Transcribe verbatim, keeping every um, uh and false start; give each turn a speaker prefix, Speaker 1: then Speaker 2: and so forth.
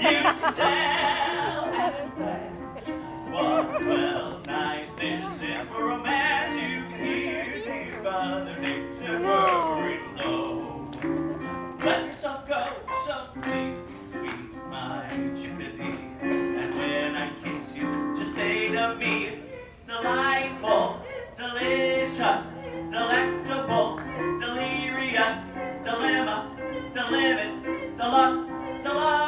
Speaker 1: can tell. What a swell night this is for a man to hear dear Mother Nature purring low. Let yourself go, so please be sweet, my chickadee. And when I kiss you, just say to me, delightful, delicious, delectable, delirious, dilemma, delimit, deluxe, deluxe.